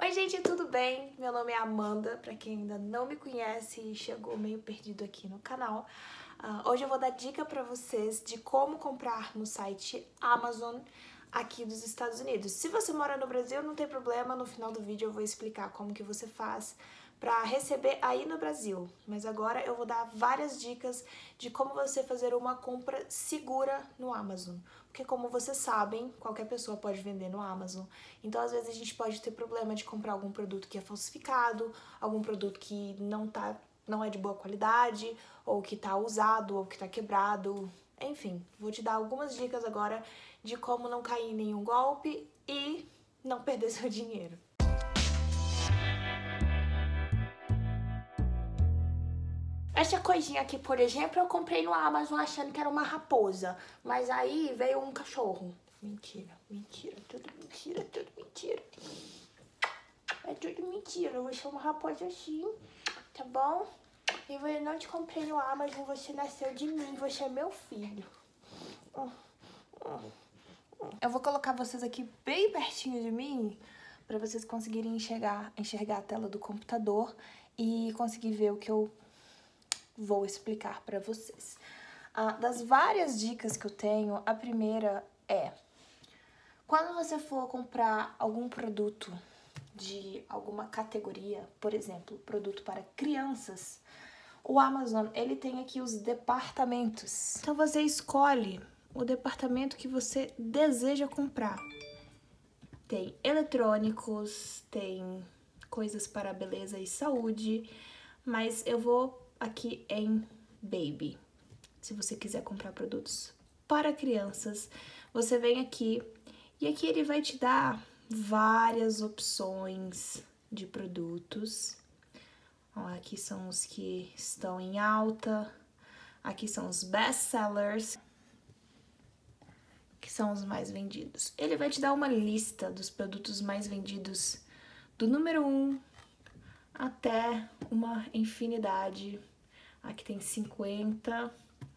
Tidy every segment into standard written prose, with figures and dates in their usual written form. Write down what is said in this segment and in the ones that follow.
Oi gente, tudo bem? Meu nome é Amanda, pra quem ainda não me conhece e chegou meio perdido aqui no canal. Hoje eu vou dar dica pra vocês de como comprar no site Amazon aqui dos Estados Unidos. Se você mora no Brasil, não tem problema, no final do vídeo eu vou explicar como que você faz para receber aí no Brasil. Mas agora eu vou dar várias dicas de como você fazer uma compra segura no Amazon. Porque como vocês sabem, qualquer pessoa pode vender no Amazon. Então às vezes a gente pode ter problema de comprar algum produto que é falsificado, algum produto que não é de boa qualidade, ou que tá usado, ou que tá quebrado. Enfim, vou te dar algumas dicas agora de como não cair em nenhum golpe e não perder seu dinheiro. Essa coisinha aqui, por exemplo, eu comprei no Amazon achando que era uma raposa, mas aí veio um cachorro. Mentira, mentira, tudo mentira, tudo mentira. É tudo mentira, eu vou ser uma raposa assim, tá bom? E eu não te comprei no Amazon, você nasceu de mim, você é meu filho. Eu vou colocar vocês aqui bem pertinho de mim, pra vocês conseguirem enxergar a tela do computador e conseguir ver o que eu vou explicar para vocês. Das várias dicas que eu tenho, a primeira é: quando você for comprar algum produto de alguma categoria, por exemplo, produto para crianças, o Amazon, ele tem aqui os departamentos. Então você escolhe o departamento que você deseja comprar. Tem eletrônicos, tem coisas para beleza e saúde, mas eu vou aqui em Baby. Se você quiser comprar produtos para crianças, você vem aqui e aqui ele vai te dar várias opções de produtos. Ó, aqui são os que estão em alta, aqui são os best sellers, que são os mais vendidos. Ele vai te dar uma lista dos produtos mais vendidos do número 1 até uma infinidade. Aqui tem 50,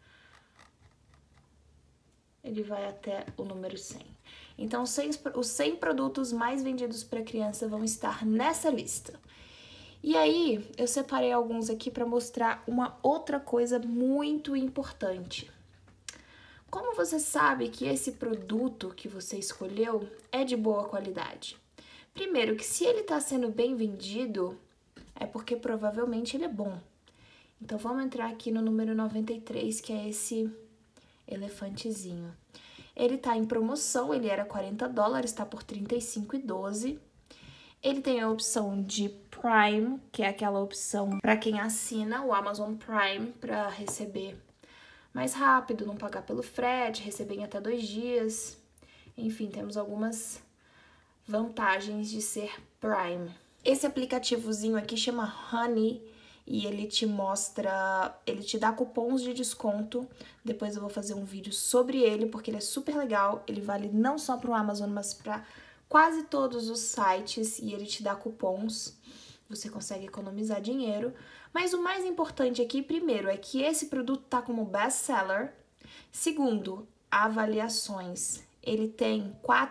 ele vai até o número 100. Então, os 100 produtos mais vendidos para criança vão estar nessa lista. E aí, eu separei alguns aqui para mostrar uma outra coisa muito importante. Como você sabe que esse produto que você escolheu é de boa qualidade? Primeiro, que se ele está sendo bem vendido, é porque provavelmente ele é bom. Então, vamos entrar aqui no número 93, que é esse elefantezinho. Ele tá em promoção, ele era $40, tá por R$35,12. Ele tem a opção de Prime, que é aquela opção para quem assina o Amazon Prime para receber mais rápido, não pagar pelo frete, receber em até 2 dias. Enfim, temos algumas vantagens de ser Prime. Esse aplicativozinho aqui chama Honey e ele te mostra, ele te dá cupons de desconto. Depois eu vou fazer um vídeo sobre ele, porque ele é super legal. Ele vale não só para o Amazon, mas para quase todos os sites e ele te dá cupons. Você consegue economizar dinheiro. Mas o mais importante aqui, primeiro, é que esse produto tá como best seller. Segundo, avaliações. Ele tem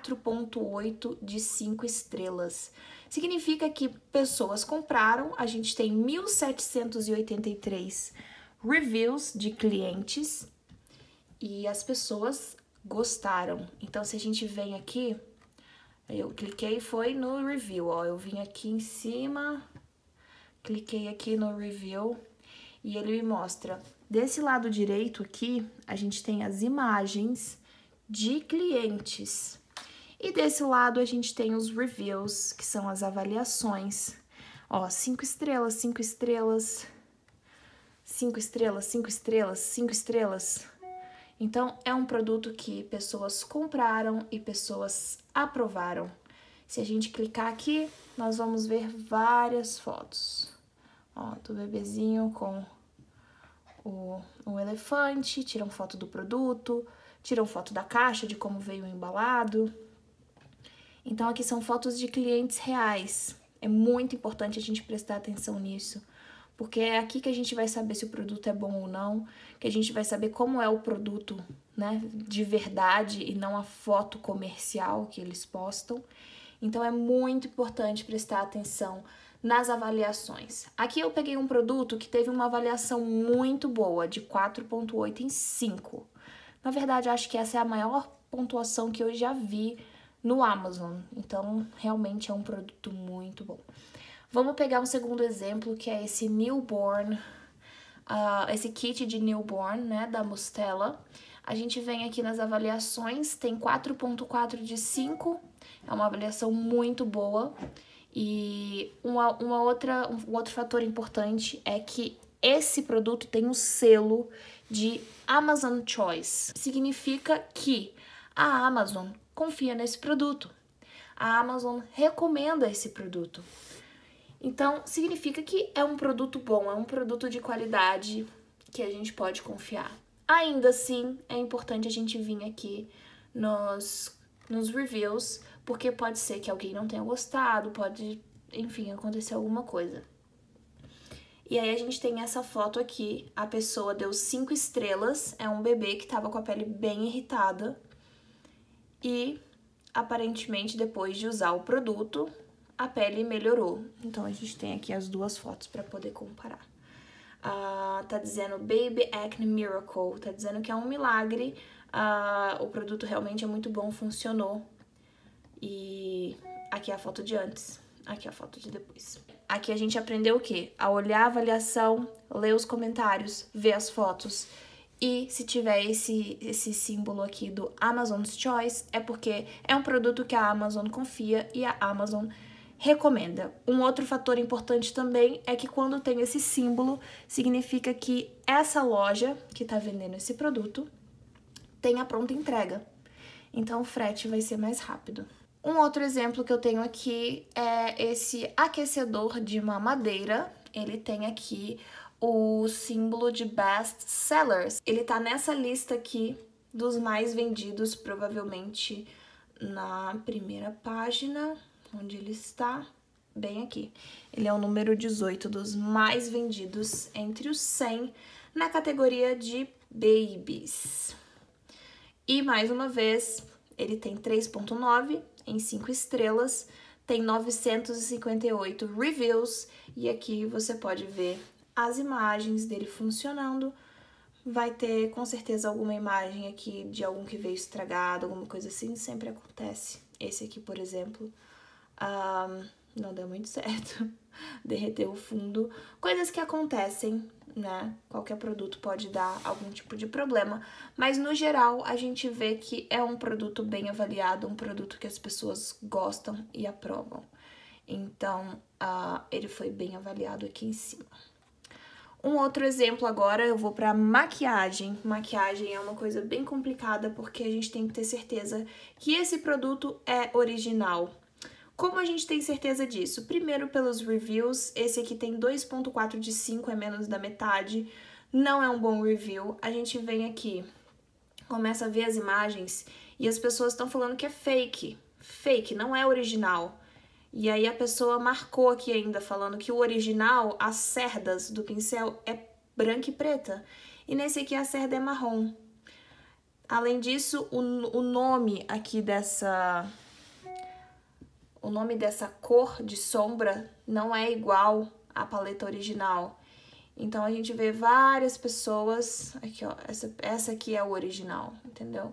4,8 de 5 estrelas. Significa que pessoas compraram, a gente tem 1.783 reviews de clientes e as pessoas gostaram. Então, se a gente vem aqui, eu cliquei foi no review, ó, eu vim aqui em cima, cliquei aqui no review e ele me mostra. Desse lado direito aqui, a gente tem as imagens de clientes. E desse lado a gente tem os reviews, que são as avaliações. Ó, 5 estrelas, 5 estrelas, 5 estrelas, 5 estrelas, 5 estrelas. Então, é um produto que pessoas compraram e pessoas aprovaram. Se a gente clicar aqui, nós vamos ver várias fotos. Ó, do bebezinho com o elefante, tiram foto do produto, tiram foto da caixa, de como veio embalado. Então, aqui são fotos de clientes reais. É muito importante a gente prestar atenção nisso, porque é aqui que a gente vai saber se o produto é bom ou não, que a gente vai saber como é o produto, né, de verdade e não a foto comercial que eles postam. Então, é muito importante prestar atenção nas avaliações. Aqui eu peguei um produto que teve uma avaliação muito boa, de 4,8 em 5. Na verdade, acho que essa é a maior pontuação que eu já vi no Amazon. Então, realmente é um produto muito bom. Vamos pegar um segundo exemplo, que é esse Newborn, esse kit de Newborn, né, da Mustela. A gente vem aqui nas avaliações, tem 4,4 de 5, é uma avaliação muito boa. E um outro fator importante é que esse produto tem um selo de Amazon Choice. Significa que a Amazon confia nesse produto. A Amazon recomenda esse produto. Então, significa que é um produto bom, é um produto de qualidade que a gente pode confiar. Ainda assim, é importante a gente vir aqui nos reviews, porque pode ser que alguém não tenha gostado, pode, enfim, acontecer alguma coisa. E aí a gente tem essa foto aqui, a pessoa deu 5 estrelas, é um bebê que tava com a pele bem irritada e aparentemente depois de usar o produto, a pele melhorou. Então a gente tem aqui as duas fotos para poder comparar. Tá dizendo Baby Acne Miracle, tá dizendo que é um milagre, o produto realmente é muito bom, funcionou. E aqui é a foto de antes, aqui é a foto de depois. Aqui a gente aprendeu o quê? A olhar a avaliação, ler os comentários, ver as fotos. E se tiver esse símbolo aqui do Amazon's Choice, é porque é um produto que a Amazon confia e a Amazon recomenda. Um outro fator importante também é que quando tem esse símbolo, significa que essa loja que está vendendo esse produto tem a pronta entrega. Então o frete vai ser mais rápido. Um outro exemplo que eu tenho aqui é esse aquecedor de mamadeira. Ele tem aqui o símbolo de best sellers. Ele tá nessa lista aqui dos mais vendidos, provavelmente na primeira página, onde ele está, bem aqui. Ele é o número 18 dos mais vendidos entre os 100 na categoria de babies. E mais uma vez, ele tem 3,9 em 5 estrelas, tem 958 reviews e aqui você pode ver as imagens dele funcionando. Vai ter com certeza alguma imagem aqui de algum que veio estragado, alguma coisa assim, sempre acontece. Esse aqui, por exemplo, não deu muito certo, derreteu o fundo, coisas que acontecem, né? Qualquer produto pode dar algum tipo de problema, mas no geral a gente vê que é um produto bem avaliado, um produto que as pessoas gostam e aprovam. Então, ele foi bem avaliado aqui em cima. Um outro exemplo agora, eu vou para maquiagem. Maquiagem é uma coisa bem complicada porque a gente tem que ter certeza que esse produto é original. Como a gente tem certeza disso? Primeiro pelos reviews, esse aqui tem 2,4 de 5, é menos da metade, não é um bom review. A gente vem aqui, começa a ver as imagens e as pessoas estão falando que é fake. Fake, não é original. E aí a pessoa marcou aqui ainda, falando que o original, as cerdas do pincel é branca e preta. E nesse aqui a cerda é marrom. Além disso, o nome aqui dessa cor de sombra não é igual à paleta original. Então a gente vê várias pessoas, aqui ó, essa aqui é o original, entendeu?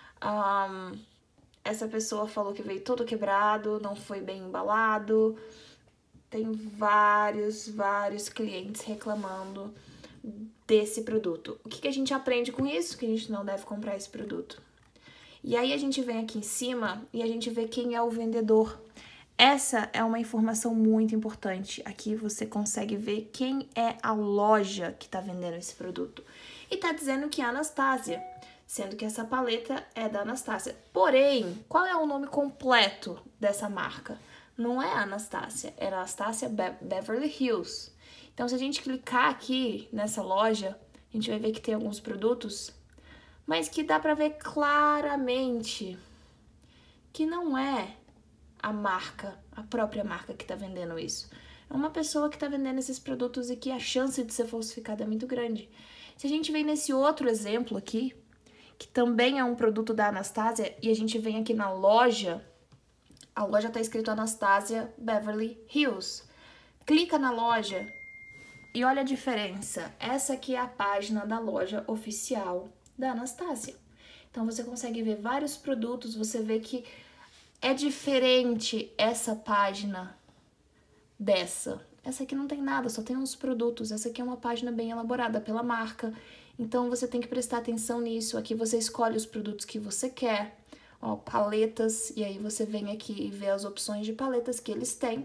Essa pessoa falou que veio todo quebrado, não foi bem embalado. Tem vários clientes reclamando desse produto. O que a gente aprende com isso? Que a gente não deve comprar esse produto. E aí a gente vem aqui em cima e a gente vê quem é o vendedor. Essa é uma informação muito importante. Aqui você consegue ver quem é a loja que está vendendo esse produto. E tá dizendo que é a Anastasia, sendo que essa paleta é da Anastasia. Porém, qual é o nome completo dessa marca? Não é Anastasia, é Anastasia Beverly Hills. Então, se a gente clicar aqui nessa loja, a gente vai ver que tem alguns produtos, mas que dá pra ver claramente que não é a marca, a própria marca que tá vendendo isso. É uma pessoa que tá vendendo esses produtos e que a chance de ser falsificada é muito grande. Se a gente vem nesse outro exemplo aqui, que também é um produto da Anastasia, e a gente vem aqui na loja, A loja tá escrito Anastasia Beverly Hills. Clica na loja e olha a diferença. Essa aqui é a página da loja oficial da Anastasia. Então você consegue ver vários produtos, você vê que é diferente essa página dessa. Essa aqui não tem nada, só tem uns produtos. Essa aqui é uma página bem elaborada pela marca. Então você tem que prestar atenção nisso. Aqui você escolhe os produtos que você quer. Ó, paletas, e aí você vem aqui e vê as opções de paletas que eles têm.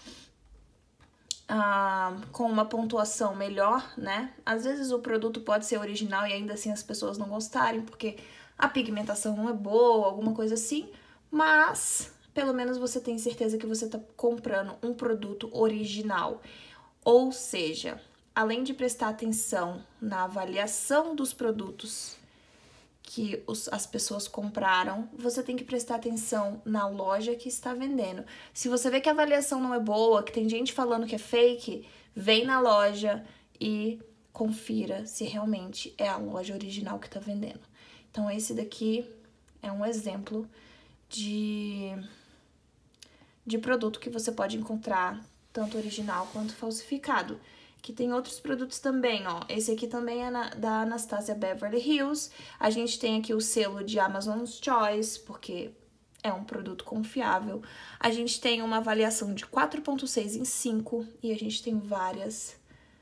Com uma pontuação melhor, né? Às vezes o produto pode ser original e ainda assim as pessoas não gostarem, porque a pigmentação não é boa, alguma coisa assim, mas pelo menos você tem certeza que você tá comprando um produto original. Ou seja, além de prestar atenção na avaliação dos produtos que as pessoas compraram, você tem que prestar atenção na loja que está vendendo. Se você vê que a avaliação não é boa, que tem gente falando que é fake, vem na loja e confira se realmente é a loja original que está vendendo. Então, esse daqui é um exemplo de produto que você pode encontrar tanto original quanto falsificado. Que tem outros produtos também, ó. Esse aqui também é da Anastasia Beverly Hills. A gente tem aqui o selo de Amazon's Choice, porque é um produto confiável. A gente tem uma avaliação de 4.6 em 5 e a gente tem várias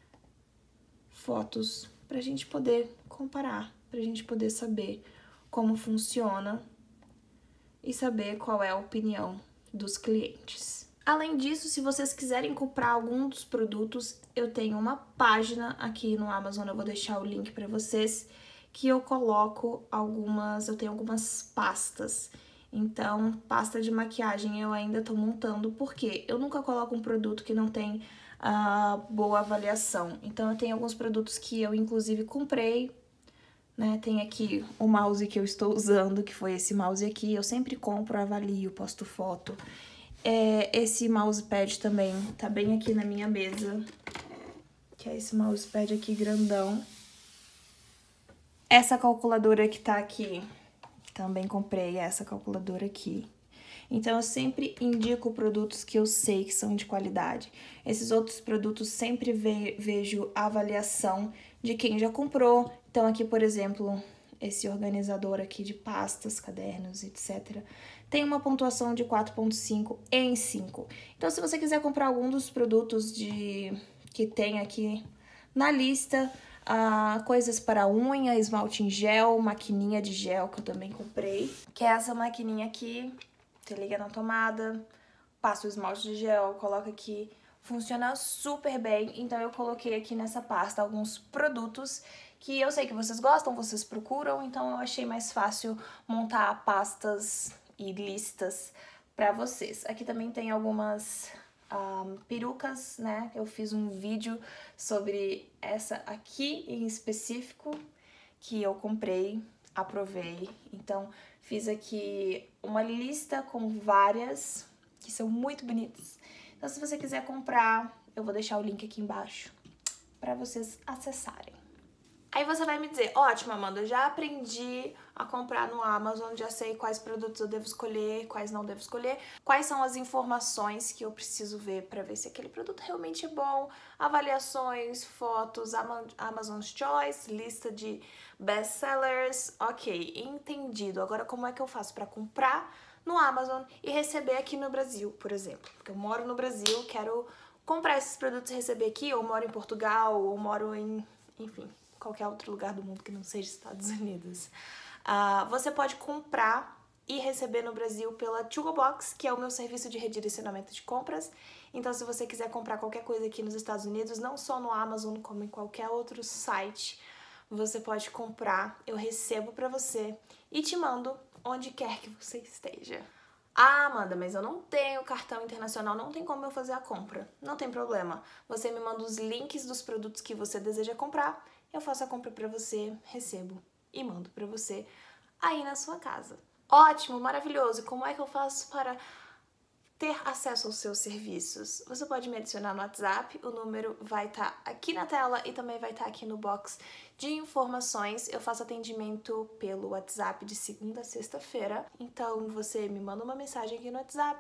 fotos pra gente poder comparar, pra gente poder saber como funciona e saber qual é a opinião dos clientes. Além disso, se vocês quiserem comprar algum dos produtos, eu tenho uma página aqui no Amazon, eu vou deixar o link para vocês, que eu coloco eu tenho algumas pastas. Então, pasta de maquiagem eu ainda tô montando, porque eu nunca coloco um produto que não tem boa avaliação. Então, eu tenho alguns produtos que eu, inclusive, comprei, né? Tem aqui o mouse que eu estou usando, que foi esse mouse aqui. Eu sempre compro, avalio, posto foto. Esse mousepad também tá bem aqui na minha mesa, que é esse mousepad aqui grandão. Essa calculadora que tá aqui, também comprei essa calculadora aqui. Então, eu sempre indico produtos que eu sei que são de qualidade. Esses outros produtos sempre vejo a avaliação de quem já comprou. Então, aqui, por exemplo, esse organizador aqui de pastas, cadernos, etc., tem uma pontuação de 4.5 em 5. Então, se você quiser comprar algum dos produtos que tem aqui na lista, coisas para unha, esmalte em gel, maquininha de gel, que eu também comprei, que é essa maquininha aqui, você liga na tomada, passa o esmalte de gel, coloca aqui, funciona super bem. Então, eu coloquei aqui nessa pasta alguns produtos que eu sei que vocês gostam, vocês procuram, então eu achei mais fácil montar pastas e listas para vocês. Aqui também tem algumas perucas, né? Eu fiz um vídeo sobre essa aqui em específico, que eu comprei, aprovei. Então, fiz aqui uma lista com várias, que são muito bonitas. Então, se você quiser comprar, eu vou deixar o link aqui embaixo para vocês acessarem. Aí você vai me dizer, ótimo, Amanda, eu já aprendi a comprar no Amazon, já sei quais produtos eu devo escolher, quais não devo escolher, quais são as informações que eu preciso ver para ver se aquele produto realmente é bom, avaliações, fotos, Amazon's Choice, lista de best-sellers, ok, entendido. Agora, como é que eu faço para comprar no Amazon e receber aqui no Brasil, por exemplo? Porque eu moro no Brasil, quero comprar esses produtos e receber aqui, ou moro em Portugal, ou moro em, enfim, qualquer outro lugar do mundo que não seja Estados Unidos. Você pode comprar e receber no Brasil pela To Go Box, que é o meu serviço de redirecionamento de compras. Então, se você quiser comprar qualquer coisa aqui nos Estados Unidos, não só no Amazon, como em qualquer outro site, você pode comprar, eu recebo pra você e te mando onde quer que você esteja. Ah, Amanda, mas eu não tenho cartão internacional, não tem como eu fazer a compra. Não tem problema. Você me manda os links dos produtos que você deseja comprar, eu faço a compra pra você, recebo e mando pra você aí na sua casa. Ótimo, maravilhoso. Como é que eu faço para ter acesso aos seus serviços? Você pode me adicionar no WhatsApp, o número vai estar aqui na tela e também vai estar aqui no box de informações. Eu faço atendimento pelo WhatsApp de segunda a sexta-feira, então você me manda uma mensagem aqui no WhatsApp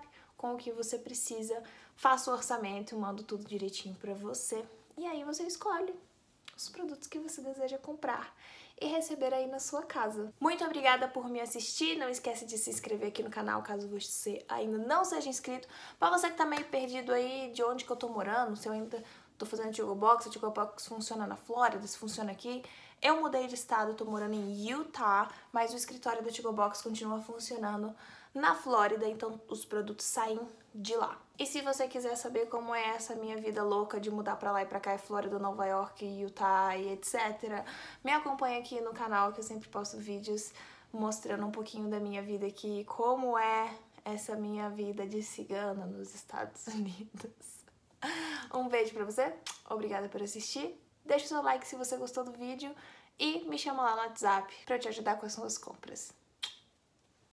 com o que você precisa, faço o orçamento, mando tudo direitinho pra você. E aí você escolhe os produtos que você deseja comprar e receber aí na sua casa. Muito obrigada por me assistir, não esquece de se inscrever aqui no canal caso você ainda não seja inscrito. Pra você que tá meio perdido aí de onde que eu tô morando, se eu ainda tô fazendo Tigo Box, o Tigo Box funciona na Flórida, se funciona aqui. Eu mudei de estado, tô morando em Utah, mas o escritório da Tigo Box continua funcionando na Flórida, então os produtos saem de lá. E se você quiser saber como é essa minha vida louca de mudar pra lá e pra cá, Flórida, Nova York, Utah e etc., me acompanha aqui no canal que eu sempre posto vídeos mostrando um pouquinho da minha vida aqui, como é essa minha vida de cigana nos Estados Unidos. Um beijo pra você, obrigada por assistir, deixa o seu like se você gostou do vídeo e me chama lá no WhatsApp pra eu te ajudar com as suas compras.